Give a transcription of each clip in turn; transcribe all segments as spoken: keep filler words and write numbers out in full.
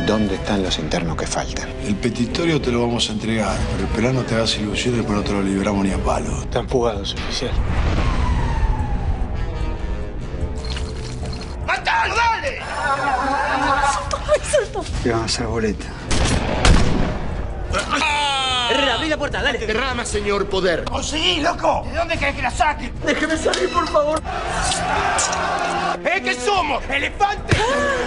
¿Dónde están los internos que faltan? El petitorio te lo vamos a entregar, pero esperá no te hagas ilusiones porque no te lo liberamos ni a palo. Están fugados, oficial. ¡Matalo, dale! Te van a hacer boleta. Herrera, abrí la puerta, dale. Derrama, señor poder. ¡Conseguí, loco! ¿De dónde querés que la saque? ¡Déjeme salir, por favor! ¿Eh? ¿Qué somos? ¡Elefantes!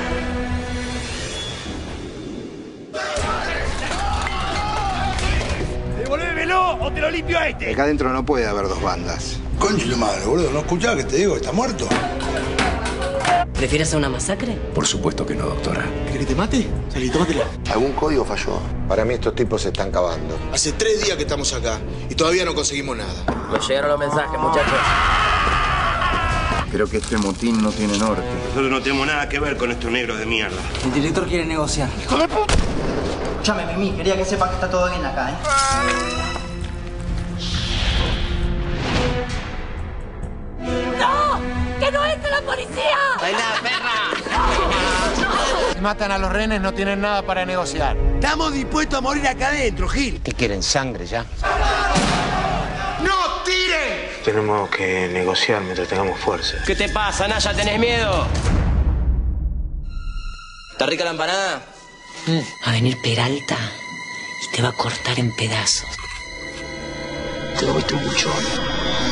¡Devolvémelo o te lo limpio a este! Acá adentro no puede haber dos bandas. Concho de madre, boludo, ¿no escuchás que te digo que está muerto? ¿Prefieres a una masacre? Por supuesto que no, doctora. ¿Querés que te mate? Salí, tómatela. ¿Algún código falló? Para mí estos tipos se están cavando. Hace tres días que estamos acá y todavía no conseguimos nada. Nos llegaron los mensajes, muchachos. Creo que este motín no tiene norte. Nosotros no tenemos nada que ver con estos negros de mierda. El director quiere negociar. ¡Hijo de puta! Escuchame, Mimi, quería que sepas que está todo bien acá, ¿eh? ¡No! ¡Que no entre la policía! ¡Baila, perra! Si matan a los rehenes, no tienen nada para negociar. Estamos dispuestos a morir acá adentro, Gil. ¿Qué quieren? ¿Sangre ya? ¡No tiren! Tenemos que negociar mientras tengamos fuerza. ¿Qué te pasa, Naya? ¿Tenés miedo? ¿Está rica la empanada? Va a venir Peralta y te va a cortar en pedazos. Te lo mucho.